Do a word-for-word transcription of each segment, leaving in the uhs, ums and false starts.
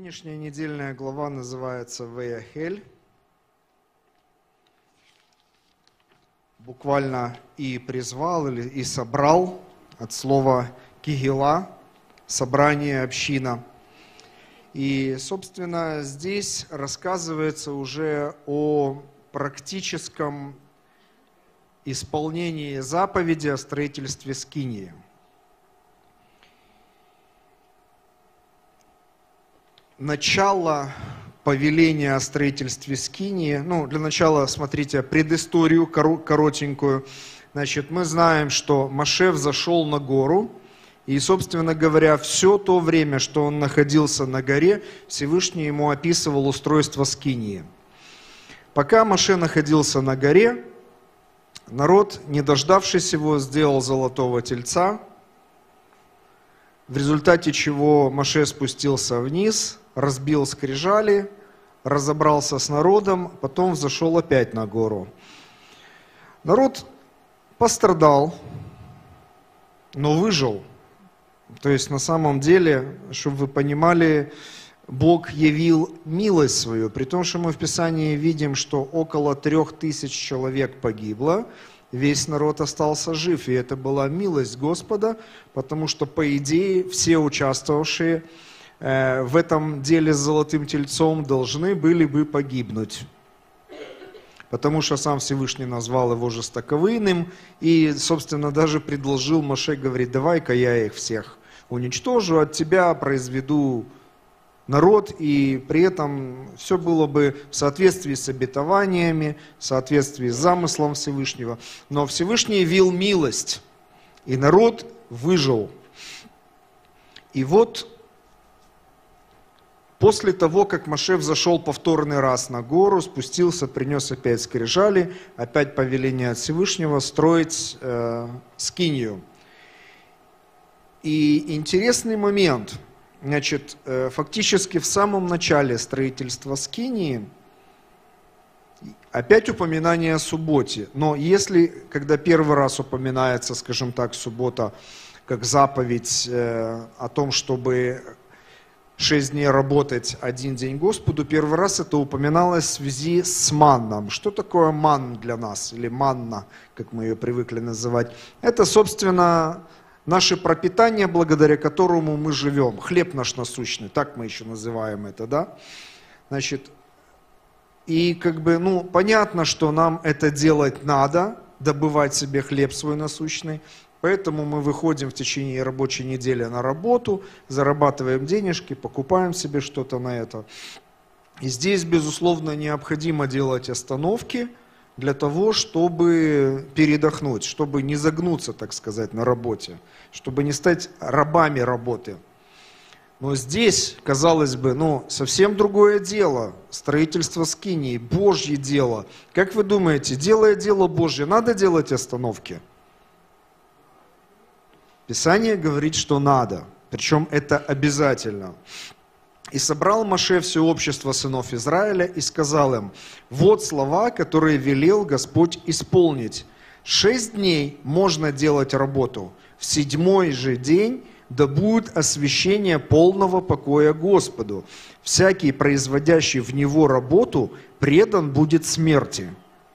Сегодняшняя недельная глава называется «Веяхель». Буквально «и призвал» или «и собрал» от слова «кигила», «собрание», «община». И, собственно, здесь рассказывается уже о практическом исполнении заповеди о строительстве скинии. Начало повеления о строительстве скинии, ну, для начала, смотрите, предысторию коротенькую. Значит, мы знаем, что Моше взошел на гору, и, собственно говоря, все то время, что он находился на горе, Всевышний ему описывал устройство скинии. Пока Моше находился на горе, народ, не дождавшись его, сделал золотого тельца, в результате чего Моше спустился вниз, разбил скрижали, разобрался с народом, потом взошел опять на гору. Народ пострадал, но выжил. То есть на самом деле, чтобы вы понимали, Бог явил милость свою, при том, что мы в Писании видим, что около трех тысяч человек погибло, весь народ остался жив, и это была милость Господа, потому что, по идее, все участвовавшие э, в этом деле с золотым тельцом должны были бы погибнуть. Потому что сам Всевышний назвал его жестоковыйным, и, собственно, даже предложил Моше, говорит, давай-ка я их всех уничтожу, от тебя произведу народ, и при этом все было бы в соответствии с обетованиями, в соответствии с замыслом Всевышнего. Но Всевышний явил милость, и народ выжил. И вот после того, как Моше взошел повторный раз на гору, спустился, принес опять скрижали, опять повеление от Всевышнего строить э, скинию. И интересный момент. Значит, фактически в самом начале строительства скинии опять упоминание о субботе. Но если, когда первый раз упоминается, скажем так, суббота, как заповедь э, о том, чтобы шесть дней работать, один день Господу, первый раз это упоминалось в связи с манном. Что такое ман для нас, или манна, как мы ее привыкли называть? Это, собственно, наше пропитание, благодаря которому мы живем. Хлеб наш насущный, так мы еще называем это, да? Значит, и как бы, ну, понятно, что нам это делать надо, добывать себе хлеб свой насущный, поэтому мы выходим в течение рабочей недели на работу, зарабатываем денежки, покупаем себе что-то на это. И здесь, безусловно, необходимо делать остановки для того, чтобы передохнуть, чтобы не загнуться, так сказать, на работе, чтобы не стать рабами работы. Но здесь, казалось бы, ну, совсем другое дело. Строительство скинии, Божье дело. Как вы думаете, делая дело Божье, надо делать остановки? Писание говорит, что надо, причем это обязательно. «И собрал Моше все общество сынов Израиля и сказал им, вот слова, которые велел Господь исполнить. Шесть дней можно делать работу, в седьмой же день да будет освящение полного покоя Господу. Всякий, производящий в него работу, предан будет смерти».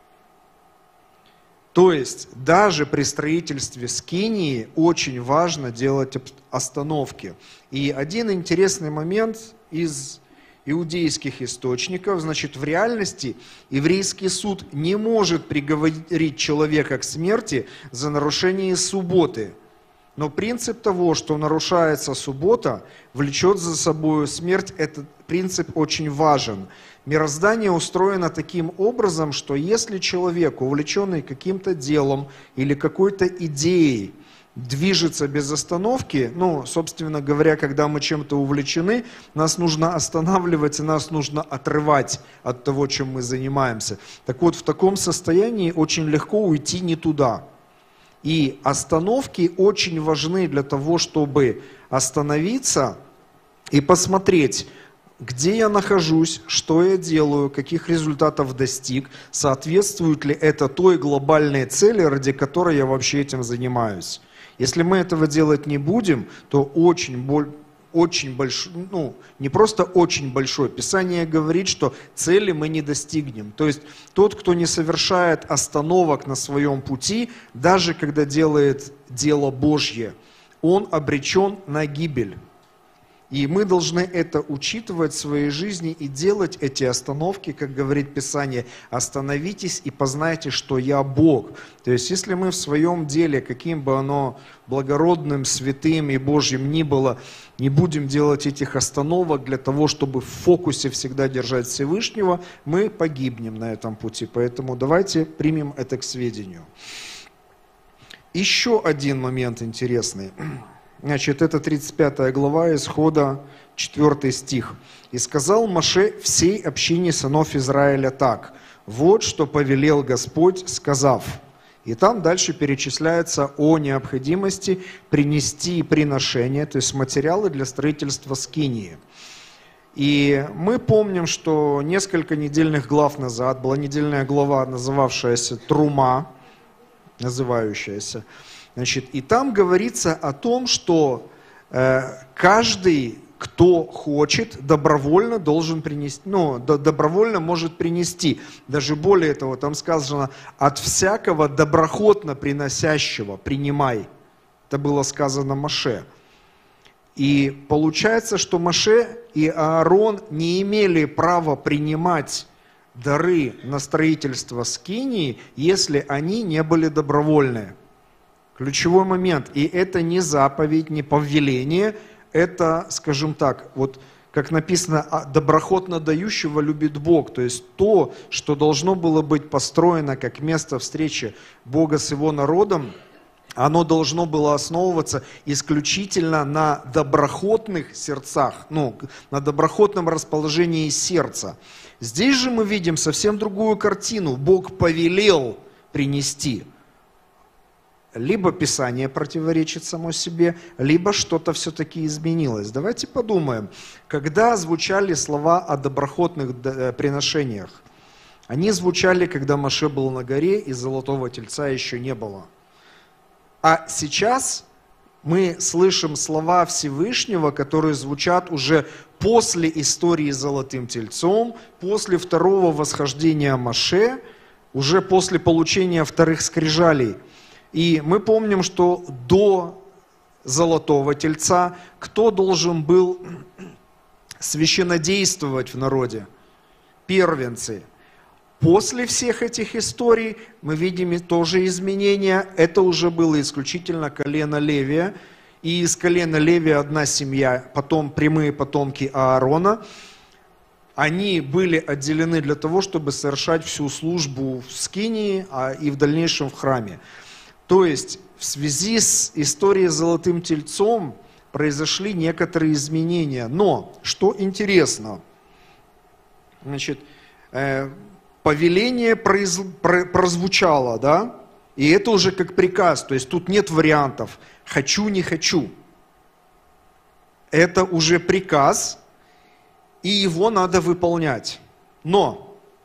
То есть, даже при строительстве скинии очень важно делать остановки. И один интересный момент из иудейских источников, значит, в реальности еврейский суд не может приговорить человека к смерти за нарушение субботы. Но принцип того, что нарушается суббота, влечет за собой смерть, этот принцип очень важен. Мироздание устроено таким образом, что если человек, увлеченный каким-то делом или какой-то идеей, движется без остановки, ну, собственно говоря, когда мы чем-то увлечены, нас нужно останавливать и нас нужно отрывать от того, чем мы занимаемся. Так вот, в таком состоянии очень легко уйти не туда. И остановки очень важны для того, чтобы остановиться и посмотреть, где я нахожусь, что я делаю, каких результатов достиг, соответствует ли это той глобальной цели, ради которой я вообще этим занимаюсь. Если мы этого делать не будем, то очень, очень большой, ну, не просто очень большой. Писание говорит, что цели мы не достигнем. То есть тот, кто не совершает остановок на своем пути, даже когда делает дело Божье, он обречен на гибель. И мы должны это учитывать в своей жизни и делать эти остановки, как говорит Писание, остановитесь и познайте, что я Бог. То есть, если мы в своем деле, каким бы оно благородным, святым и Божьим ни было, не будем делать этих остановок для того, чтобы в фокусе всегда держать Всевышнего, мы погибнем на этом пути. Поэтому давайте примем это к сведению. Еще один момент интересный. Значит, это тридцать пятая глава Исхода, четвёртый стих. «И сказал Моше всей общине сынов Израиля так: вот что повелел Господь, сказав». И там дальше перечисляется о необходимости принести приношения, то есть материалы для строительства скинии. И мы помним, что несколько недельных глав назад была недельная глава, называвшаяся «Трума», называющаяся. Значит, и там говорится о том, что э, каждый, кто хочет, добровольно должен принести, ну, до, добровольно может принести. Даже более того, там сказано, от всякого доброхотно приносящего принимай. Это было сказано Моше. И получается, что Моше и Аарон не имели права принимать дары на строительство скинии, если они не были добровольные. Ключевой момент. И это не заповедь, не повеление, это, скажем так, вот как написано, доброхотно дающего любит Бог. То есть то, что должно было быть построено как место встречи Бога с его народом, оно должно было основываться исключительно на доброхотных сердцах, ну, на доброхотном расположении сердца. Здесь же мы видим совсем другую картину. Бог повелел принести. Либо Писание противоречит само себе, либо что-то все-таки изменилось. Давайте подумаем, когда звучали слова о доброхотных приношениях, они звучали, когда Моше был на горе и золотого тельца еще не было. А сейчас мы слышим слова Всевышнего, которые звучат уже после истории с золотым тельцом, после второго восхождения Моше, уже после получения вторых скрижалей. И мы помним, что до золотого тельца кто должен был священнодействовать в народе? Первенцы. После всех этих историй мы видим тоже изменения. Это уже было исключительно колено Левия. И из колена Левия одна семья, потом прямые потомки Аарона. Они были отделены для того, чтобы совершать всю службу в скинии, а и в дальнейшем в храме. То есть в связи с историей с золотым тельцом произошли некоторые изменения. Но, что интересно, значит, э, повеление произ, про, прозвучало, да, и это уже как приказ, то есть тут нет вариантов «хочу, не хочу». Это уже приказ, и его надо выполнять. Но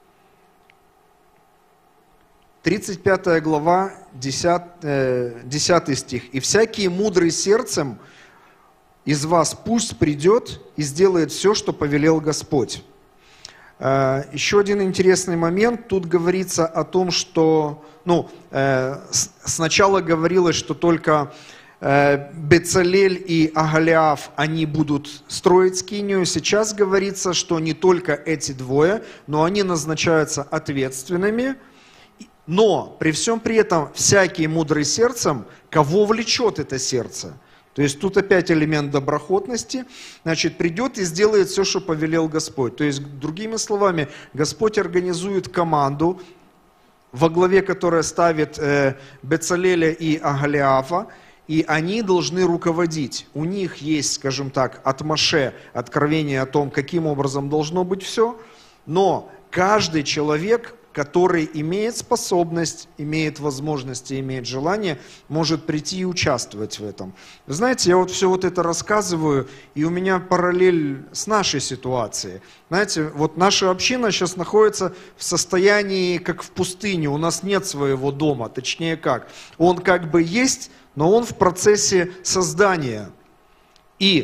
тридцать пятая глава, десятый стих. «И всякий мудрый сердцем из вас пусть придет и сделает все, что повелел Господь». Еще один интересный момент. Тут говорится о том, что, ну, сначала говорилось, что только Бецалель и Агалиаф, они будут строить скинию. Сейчас говорится, что не только эти двое, но они назначаются ответственными. Но при всем при этом всякий мудрый сердцем, кого влечет это сердце? То есть тут опять элемент доброхотности. Значит, придет и сделает все, что повелел Господь. То есть, другими словами, Господь организует команду, во главе которой ставит э, Бецалеля и Агалиафа, и они должны руководить. У них есть, скажем так, от Моше откровение о том, каким образом должно быть все, но каждый человек, который имеет способность, имеет возможности, имеет желание, может прийти и участвовать в этом. Вы знаете, я вот все вот это рассказываю, и у меня параллель с нашей ситуацией. Знаете, вот наша община сейчас находится в состоянии, как в пустыне, у нас нет своего дома, точнее как. Он как бы есть, но он в процессе создания. И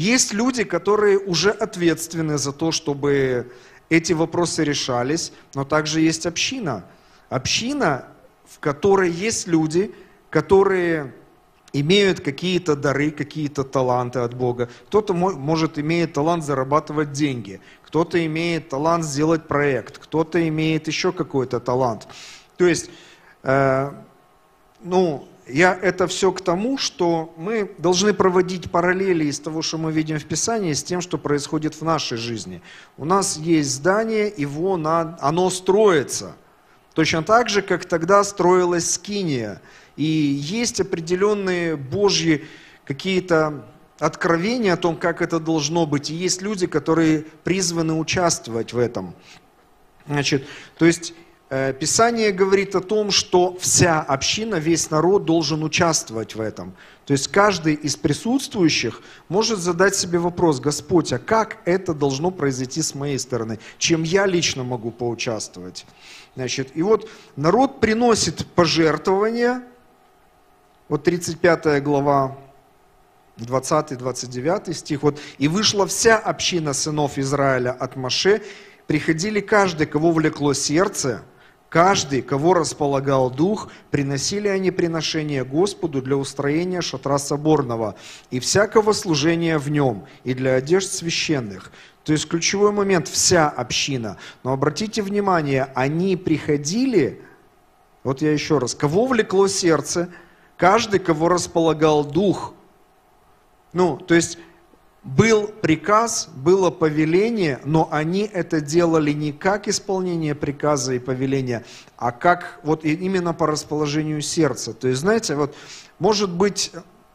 Есть люди, которые уже ответственны за то, чтобы эти вопросы решались, но также есть община. Община, в которой есть люди, которые имеют какие-то дары, какие-то таланты от Бога. Кто-то может имеет талант зарабатывать деньги, кто-то имеет талант сделать проект, кто-то имеет еще какой-то талант. То есть, э, ну, я это все к тому, что мы должны проводить параллели из того, что мы видим в Писании, с тем, что происходит в нашей жизни. У нас есть здание, его надо, оно строится. Точно так же, как тогда строилась Скиния. И есть определенные Божьи какие-то откровения о том, как это должно быть. И есть люди, которые призваны участвовать в этом. Значит, то есть э, Писание говорит о том, что вся община, весь народ должен участвовать в этом. То есть каждый из присутствующих может задать себе вопрос: Господь, а как это должно произойти с моей стороны? Чем я лично могу поучаствовать? Значит, и вот народ приносит пожертвования. Вот тридцать пятая глава, двадцатый-двадцать девятый стих. Вот, «И вышла вся община сынов Израиля от Моше, приходили каждый, кого влекло сердце, каждый, кого располагал дух, приносили они приношения Господу для устроения шатра соборного и всякого служения в нем, и для одежд священных». То есть ключевой момент – вся община. Но обратите внимание, они приходили, вот я еще раз, кого влекло сердце, каждый, кого располагал дух. Ну, то есть был приказ, было повеление, но они это делали не как исполнение приказа и повеления, а как вот именно по расположению сердца. То есть, знаете, вот может быть,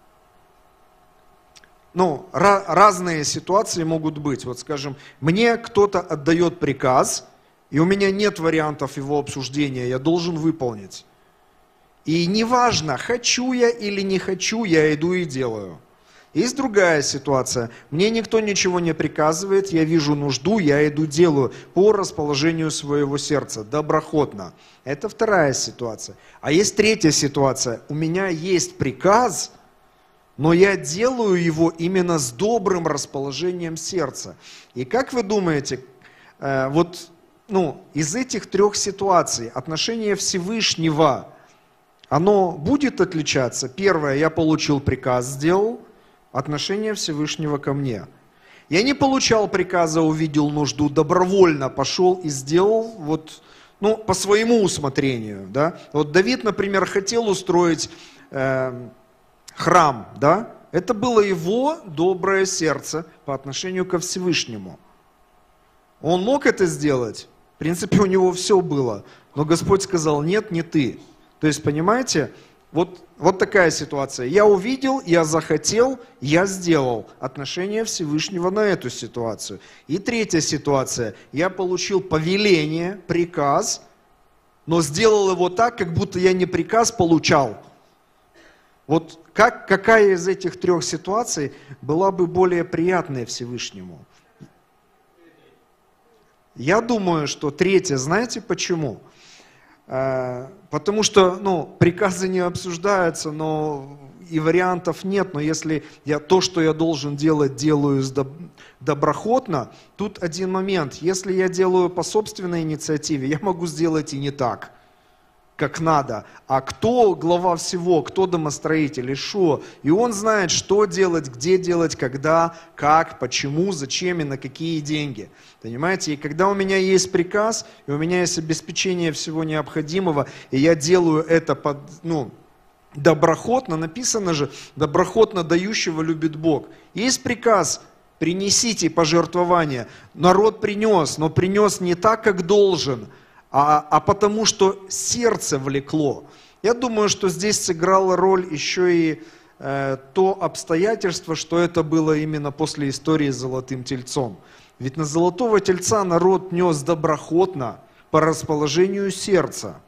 ну, ra- разные ситуации могут быть. Вот скажем, мне кто-то отдает приказ, и у меня нет вариантов его обсуждения, я должен выполнить. И неважно, хочу я или не хочу, я иду и делаю. Есть другая ситуация. Мне никто ничего не приказывает, я вижу нужду, я иду делаю по расположению своего сердца, доброхотно. Это вторая ситуация. А есть третья ситуация. У меня есть приказ, но я делаю его именно с добрым расположением сердца. И как вы думаете, э, вот ну, из этих трех ситуаций отношение Всевышнего, оно будет отличаться? Первое, я получил приказ, сделал. Отношение Всевышнего ко мне. Я не получал приказа, увидел нужду, добровольно пошел и сделал вот, ну, по своему усмотрению. Да? Вот Давид, например, хотел устроить э, храм. Да? Это было его доброе сердце по отношению ко Всевышнему. Он мог это сделать? В принципе, у него все было. Но Господь сказал: нет, не ты. То есть, понимаете, вот, вот такая ситуация. Я увидел, я захотел, я сделал. Отношение Всевышнего на эту ситуацию. И третья ситуация. Я получил повеление, приказ, но сделал его так, как будто я не приказ получал. Вот как, какая из этих трех ситуаций была бы более приятной Всевышнему? Я думаю, что третья. Знаете почему? Потому что, ну, приказы не обсуждаются, но и вариантов нет. Но если я то, что я должен делать, делаю доброхотно, тут один момент. Если я делаю по собственной инициативе, я могу сделать и не так, как надо. А кто глава всего, кто домостроитель, и что? И он знает, что делать, где делать, когда, как, почему, зачем и на какие деньги. Понимаете? И когда у меня есть приказ, и у меня есть обеспечение всего необходимого, и я делаю это под, ну, доброхотно, написано же, доброхотно дающего любит Бог. Есть приказ: принесите пожертвования. Народ принес, но принес не так, как должен, а, а потому что сердце влекло. Я думаю, что здесь сыграла роль еще и э, то обстоятельство, что это было именно после истории с золотым тельцом. Ведь на золотого тельца народ нес доброхотно по расположению сердца,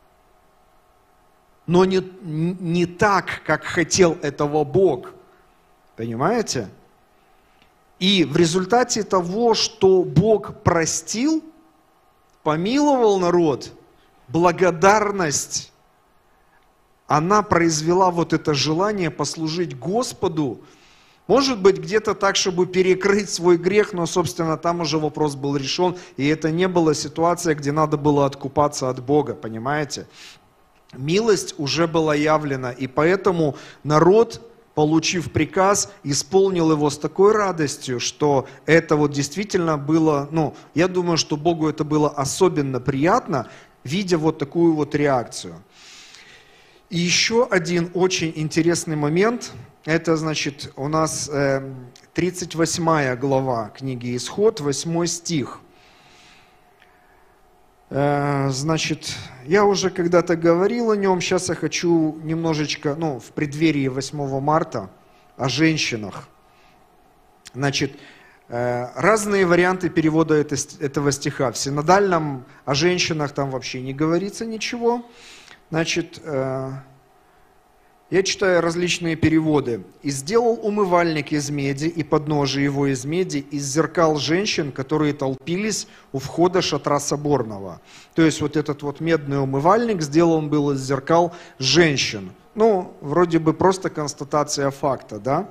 но не, не так, как хотел этого Бог. Понимаете? И в результате того, что Бог простил, помиловал народ, благодарность, она произвела вот это желание послужить Господу Может быть, где-то так, чтобы перекрыть свой грех, но, собственно, там уже вопрос был решен, и это не была ситуация, где надо было откупаться от Бога, понимаете? Милость уже была явлена, и поэтому народ, получив приказ, исполнил его с такой радостью, что это вот действительно было, ну, я думаю, что Богу это было особенно приятно, видя вот такую вот реакцию. И еще один очень интересный момент, это, значит, у нас э, тридцать восьмая глава книги Исход, восьмой стих. Э, значит, я уже когда-то говорил о нем, сейчас я хочу немножечко, ну, в преддверии восьмого марта, о женщинах. Значит, э, разные варианты перевода это, этого стиха. В синодальном о женщинах там вообще не говорится ничего. Значит, э, я читаю различные переводы. «И сделал умывальник из меди, и подножие его из меди, из зеркал женщин, которые толпились у входа шатра соборного». То есть вот этот вот медный умывальник сделан был из зеркал женщин. Ну, вроде бы просто констатация факта, да?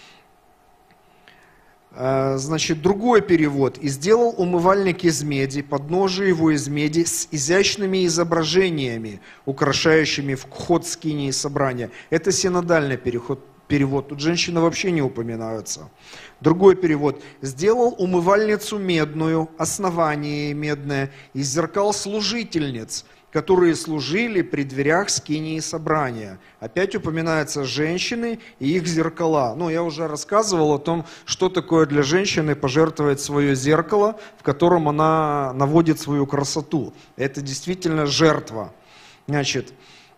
Значит, другой перевод. «И сделал умывальник из меди, подножие его из меди, с изящными изображениями, украшающими вход скинии собрания». Это синодальный переход, перевод. Тут женщины вообще не упоминаются. Другой перевод. «Сделал умывальницу медную, основание медное, из зеркал служительниц, которые служили при дверях скинии собрания». Опять упоминаются женщины и их зеркала. Ну, я уже рассказывал о том, что такое для женщины пожертвовать свое зеркало, в котором она наводит свою красоту. Это действительно жертва. Значит,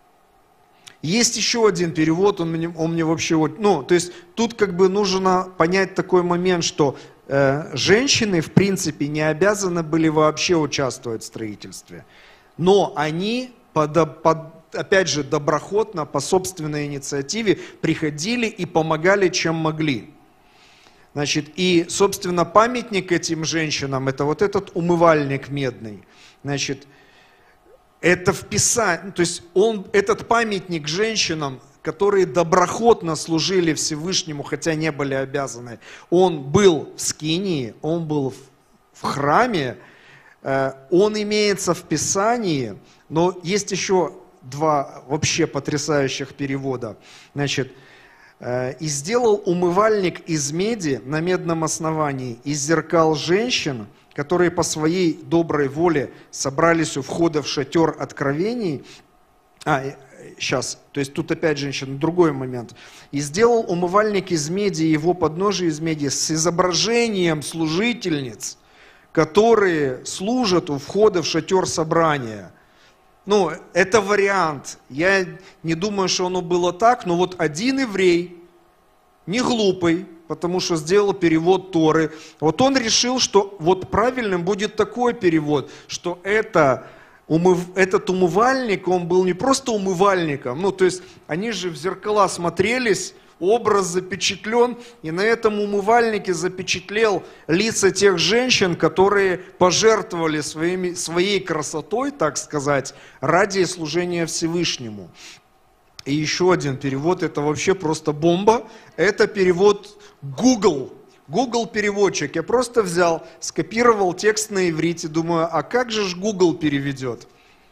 есть еще один перевод, он мне, он мне вообще... Ну, то есть тут как бы нужно понять такой момент, что э, женщины, в принципе, не обязаны были вообще участвовать в строительстве. Но они, под, под, опять же, доброхотно, по собственной инициативе приходили и помогали, чем могли. Значит, и, собственно, памятник этим женщинам, это вот этот умывальник медный. Значит, это в Писании, то есть он, этот памятник женщинам, которые доброхотно служили Всевышнему, хотя не были обязаны, он был в скинии, он был в, в храме, он имеется в Писании, но есть еще два вообще потрясающих перевода. Значит, «И сделал умывальник из меди на медном основании, из зеркал женщин, которые по своей доброй воле собрались у входа в шатер откровений». А, сейчас, то есть тут опять женщина, другой момент. «И сделал умывальник из меди, его подножие из меди, с изображением служительниц, которые служат у входа в шатер собрания». Ну, это вариант. Я не думаю, что оно было так, но вот один еврей, не глупый, потому что сделал перевод Торы, вот он решил, что вот правильным будет такой перевод, что это, умыв, этот умывальник, он был не просто умывальником, ну, то есть они же в зеркала смотрелись, образ запечатлен, и на этом умывальнике запечатлел лица тех женщин, которые пожертвовали своими, своей красотой, так сказать, ради служения Всевышнему. И еще один перевод, это вообще просто бомба, это перевод Google. Google переводчик. Я просто взял, скопировал текст на иврите, думаю, а как же ж Google переведет?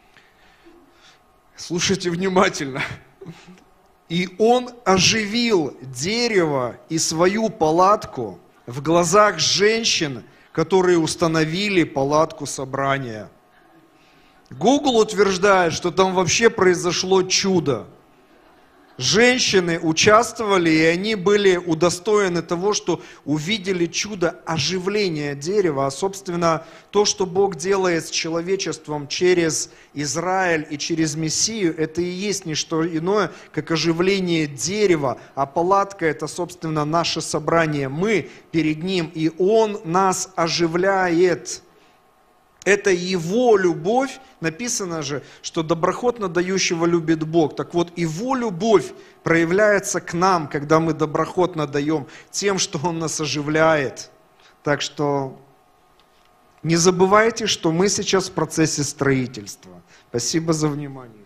Слушайте внимательно. «И он оживил дерево и свою палатку в глазах женщин, которые установили палатку собрания». Google утверждает, что там вообще произошло чудо. Женщины участвовали, и они были удостоены того, что увидели чудо оживления дерева. А, собственно, то, что Бог делает с человечеством через Израиль и через Мессию, это и есть не что иное, как оживление дерева. А палатка – это, собственно, наше собрание. Мы перед Ним, и Он нас оживляет. Это Его любовь, написано же, что доброхотно дающего любит Бог. Так вот, Его любовь проявляется к нам, когда мы доброхотно даем, тем, что Он нас оживляет. Так что не забывайте, что мы сейчас в процессе строительства. Спасибо за внимание.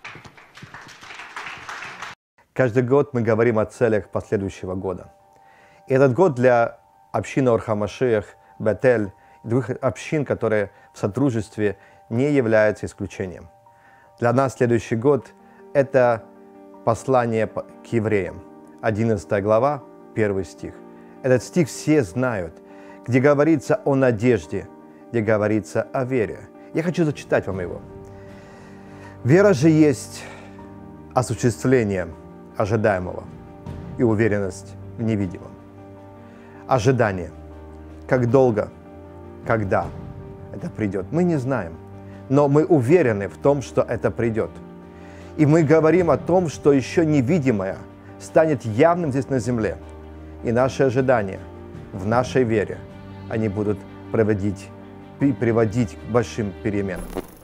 Каждый год мы говорим о целях последующего года. И этот год для общины Ор ха-Машиах, Бетель и других общин, которые в сотрудничестве, не является исключением. Для нас следующий год – это послание к евреям, одиннадцатая глава, первый стих. Этот стих все знают, где говорится о надежде, где говорится о вере. Я хочу зачитать вам его. «Вера же есть осуществление ожидаемого и уверенность в невидимом». Ожидание. Как долго, когда это придет, мы не знаем. Но мы уверены в том, что это придет. И мы говорим о том, что еще невидимое станет явным здесь на земле. И наши ожидания в нашей вере, они будут приводить, приводить к большим переменам.